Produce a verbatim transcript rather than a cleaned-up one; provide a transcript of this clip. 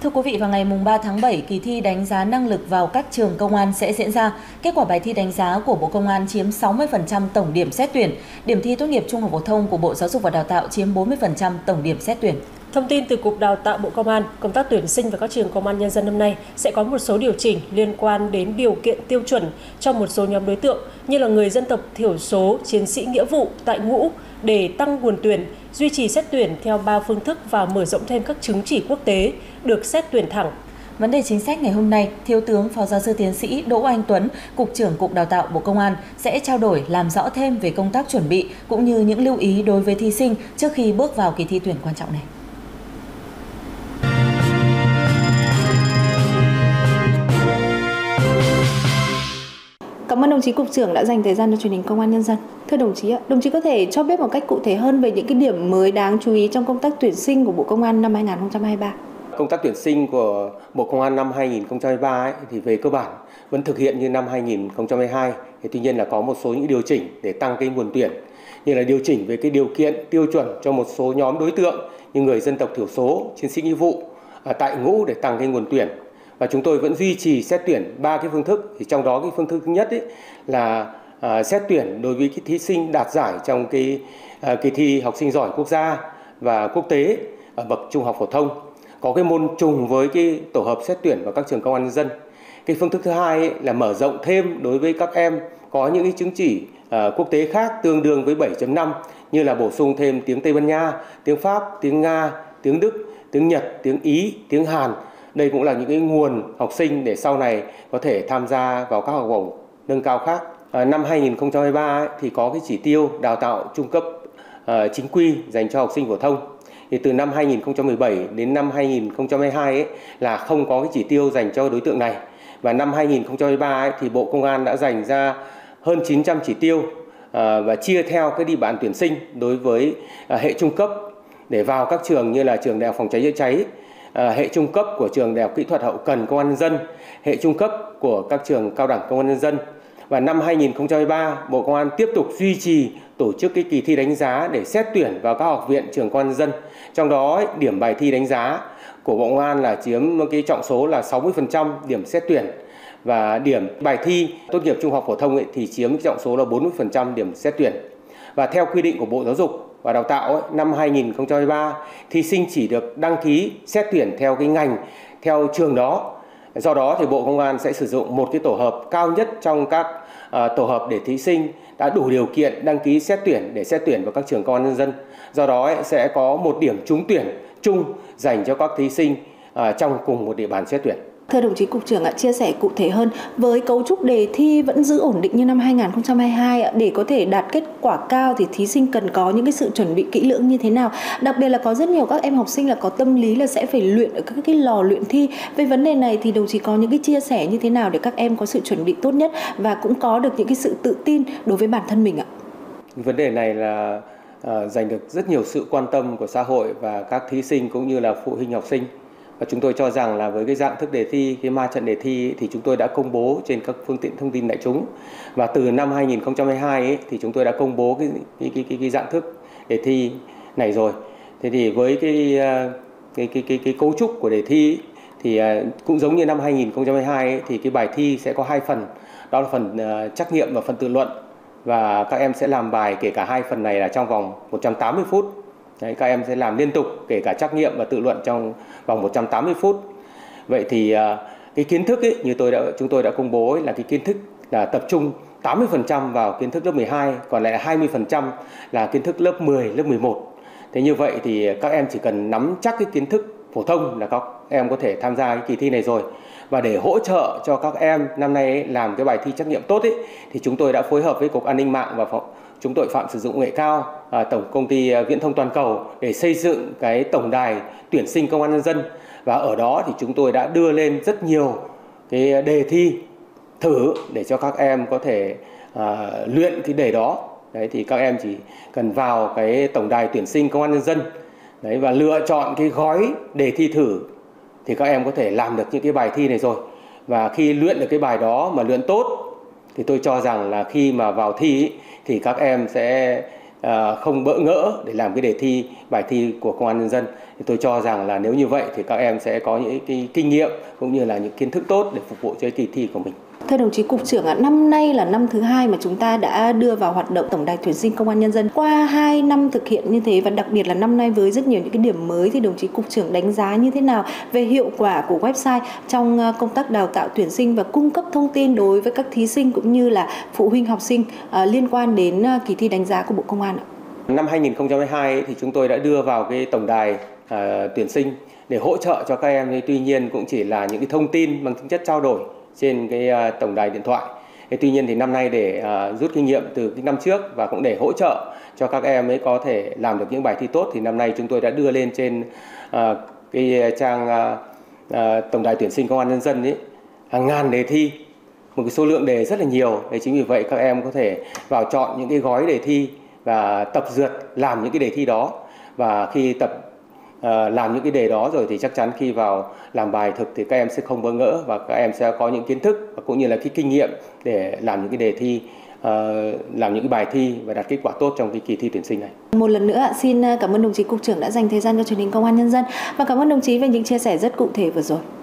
Thưa quý vị, vào ngày ba tháng bảy, kỳ thi đánh giá năng lực vào các trường công an sẽ diễn ra. Kết quả bài thi đánh giá của Bộ Công an chiếm sáu mươi phần trăm tổng điểm xét tuyển. Điểm thi tốt nghiệp trung học phổ thông của Bộ Giáo dục và Đào tạo chiếm bốn mươi phần trăm tổng điểm xét tuyển. Thông tin từ Cục Đào tạo Bộ Công an, công tác tuyển sinh vào các trường công an nhân dân năm nay sẽ có một số điều chỉnh liên quan đến điều kiện tiêu chuẩn cho một số nhóm đối tượng như là người dân tộc thiểu số, chiến sĩ nghĩa vụ tại ngũ để tăng nguồn tuyển, duy trì xét tuyển theo ba phương thức và mở rộng thêm các chứng chỉ quốc tế được xét tuyển thẳng. Vấn đề chính sách ngày hôm nay, Thiếu tướng Phó Giáo sư Tiến sĩ Đỗ Anh Tuấn, Cục trưởng Cục Đào tạo Bộ Công an sẽ trao đổi làm rõ thêm về công tác chuẩn bị cũng như những lưu ý đối với thí sinh trước khi bước vào kỳ thi tuyển quan trọng này. Cảm ơn đồng chí Cục trưởng đã dành thời gian cho truyền hình Công an Nhân dân. Thưa đồng chí, đồng chí có thể cho biết một cách cụ thể hơn về những cái điểm mới đáng chú ý trong công tác tuyển sinh của Bộ Công an năm hai nghìn không trăm hai mươi ba? Công tác tuyển sinh của Bộ Công an năm hai nghìn không trăm hai mươi ba ấy, thì về cơ bản vẫn thực hiện như năm hai nghìn không trăm hai mươi hai. Thì tuy nhiên là có một số những điều chỉnh để tăng cái nguồn tuyển, như là điều chỉnh về cái điều kiện tiêu chuẩn cho một số nhóm đối tượng như người dân tộc thiểu số, chiến sĩ nghĩa vụ à, tại ngũ để tăng cái nguồn tuyển. Và chúng tôi vẫn duy trì xét tuyển ba cái phương thức, thì trong đó cái phương thức thứ nhất ấy là à, xét tuyển đối với cái thí sinh đạt giải trong cái à, kỳ thi học sinh giỏi quốc gia và quốc tế ở bậc trung học phổ thông, có cái môn trùng với cái tổ hợp xét tuyển vào các trường công an nhân dân. Cái phương thức thứ hai ấy là mở rộng thêm đối với các em có những cái chứng chỉ à, quốc tế khác tương đương với bảy chấm năm, như là bổ sung thêm tiếng Tây Ban Nha, tiếng Pháp, tiếng Nga, tiếng Đức, tiếng Nhật, tiếng Ý, tiếng Hàn. Đây cũng là những cái nguồn học sinh để sau này có thể tham gia vào các học bổng nâng cao khác. À, năm hai nghìn không trăm hai mươi ba ấy, thì có cái chỉ tiêu đào tạo trung cấp à, chính quy dành cho học sinh phổ thông. Thì từ năm hai nghìn không trăm mười bảy đến năm hai nghìn không trăm hai mươi hai ấy, là không có cái chỉ tiêu dành cho đối tượng này. Và năm hai nghìn không trăm hai mươi ba ấy, thì Bộ Công an đã dành ra hơn chín trăm chỉ tiêu à, và chia theo cái địa bàn tuyển sinh đối với à, hệ trung cấp để vào các trường như là trường Đại học Phòng cháy chữa cháy, À, hệ trung cấp của trường Đại học Kỹ thuật Hậu cần Công an Nhân dân, hệ trung cấp của các trường cao đẳng Công an Nhân dân. Và năm hai nghìn không trăm hai mươi ba, Bộ Công an tiếp tục duy trì tổ chức cái kỳ thi đánh giá để xét tuyển vào các học viện trường Công an Nhân dân. Trong đó điểm bài thi đánh giá của Bộ Công an là chiếm cái trọng số là sáu mươi phần trăm điểm xét tuyển, và điểm bài thi tốt nghiệp trung học phổ thông ấy thì chiếm cái trọng số là bốn mươi phần trăm điểm xét tuyển. Và theo quy định của Bộ Giáo dục và Đào tạo ấy, năm hai nghìn không trăm hai mươi ba, thí sinh chỉ được đăng ký xét tuyển theo cái ngành, theo trường đó. Do đó thì Bộ Công an sẽ sử dụng một cái tổ hợp cao nhất trong các uh, tổ hợp để thí sinh đã đủ điều kiện đăng ký xét tuyển để xét tuyển vào các trường Công an Nhân dân. Do đó ấy, sẽ có một điểm trúng tuyển chung dành cho các thí sinh uh, trong cùng một địa bàn xét tuyển. Thưa đồng chí Cục trưởng ạ, chia sẻ cụ thể hơn với cấu trúc đề thi vẫn giữ ổn định như năm hai nghìn không trăm hai mươi hai ạ, để có thể đạt kết quả cao thì thí sinh cần có những cái sự chuẩn bị kỹ lưỡng như thế nào? Đặc biệt là có rất nhiều các em học sinh là có tâm lý là sẽ phải luyện ở các cái lò luyện thi. Về vấn đề này thì đồng chí có những cái chia sẻ như thế nào để các em có sự chuẩn bị tốt nhất và cũng có được những cái sự tự tin đối với bản thân mình ạ? Vấn đề này là uh, dành được rất nhiều sự quan tâm của xã hội và các thí sinh cũng như là phụ huynh học sinh. Và chúng tôi cho rằng là với cái dạng thức đề thi, cái ma trận đề thi thì chúng tôi đã công bố trên các phương tiện thông tin đại chúng. Và từ năm hai nghìn không trăm hai mươi hai ấy, thì chúng tôi đã công bố cái cái, cái, cái, cái dạng thức đề thi này rồi. Thế thì với cái cái cái cái, cái cấu trúc của đề thi thì cũng giống như năm hai nghìn không trăm hai mươi hai ấy, thì cái bài thi sẽ có hai phần, đó là phần uh, trắc nghiệm và phần tự luận. Và các em sẽ làm bài kể cả hai phần này là trong vòng một trăm tám mươi phút. Đấy, các em sẽ làm liên tục kể cả trắc nghiệm và tự luận trong vòng một trăm tám mươi phút. Vậy thì cái kiến thức ấy, như tôi đã chúng tôi đã công bố ấy, là cái kiến thức là tập trung tám mươi phần trăm vào kiến thức lớp mười hai, còn lại là hai mươi phần trăm là kiến thức lớp mười, lớp mười một. Thế như vậy thì các em chỉ cần nắm chắc cái kiến thức phổ thông là các em có thể tham gia cái kỳ thi này rồi. Và để hỗ trợ cho các em năm nay ấy, làm cái bài thi trắc nghiệm tốt ấy, thì chúng tôi đã phối hợp với Cục An ninh mạng và phòng chống tội phạm sử dụng công nghệ cao, à, Tổng Công ty Viễn thông Toàn cầu để xây dựng cái tổng đài tuyển sinh Công an Nhân dân. Và ở đó thì chúng tôi đã đưa lên rất nhiều cái đề thi thử để cho các em có thể à, luyện cái đề đó. Đấy, thì các em chỉ cần vào cái tổng đài tuyển sinh Công an Nhân dân đấy, và lựa chọn cái gói đề thi thử thì các em có thể làm được những cái bài thi này rồi. Và khi luyện được cái bài đó mà luyện tốt thì tôi cho rằng là khi mà vào thi ý, thì các em sẽ không bỡ ngỡ để làm cái đề thi bài thi của Công an Nhân dân. Thì tôi cho rằng là nếu như vậy thì các em sẽ có những cái kinh nghiệm cũng như là những kiến thức tốt để phục vụ cho kỳ thi của mình. Thưa đồng chí Cục trưởng, năm nay là năm thứ hai mà chúng ta đã đưa vào hoạt động Tổng đài tuyển sinh Công an Nhân dân. Qua hai năm thực hiện như thế và đặc biệt là năm nay với rất nhiều những cái điểm mới thì đồng chí Cục trưởng đánh giá như thế nào về hiệu quả của website trong công tác đào tạo tuyển sinh và cung cấp thông tin đối với các thí sinh cũng như là phụ huynh học sinh liên quan đến kỳ thi đánh giá của Bộ Công an ạ? Năm hai nghìn không trăm hai mươi hai thì chúng tôi đã đưa vào cái tổng đài uh, tuyển sinh để hỗ trợ cho các em, tuy nhiên cũng chỉ là những cái thông tin bằng tính chất trao đổi trên cái uh, tổng đài điện thoại. Thế tuy nhiên thì năm nay để uh, rút kinh nghiệm từ cái năm trước và cũng để hỗ trợ cho các em ấy có thể làm được những bài thi tốt thì năm nay chúng tôi đã đưa lên trên uh, cái trang uh, uh, tổng đài tuyển sinh Công an Nhân dân ấy hàng ngàn đề thi, một cái số lượng đề rất là nhiều. Thế chính vì vậy các em có thể vào chọn những cái gói đề thi và tập dượt làm những cái đề thi đó, và khi tập uh, làm những cái đề đó rồi thì chắc chắn khi vào làm bài thực thì các em sẽ không bỡ ngỡ và các em sẽ có những kiến thức và cũng như là cái kinh nghiệm để làm những cái đề thi, uh, làm những cái bài thi và đạt kết quả tốt trong cái kỳ thi tuyển sinh này. Một lần nữa xin cảm ơn đồng chí Cục trưởng đã dành thời gian cho truyền hình Công an Nhân dân và cảm ơn đồng chí về những chia sẻ rất cụ thể vừa rồi.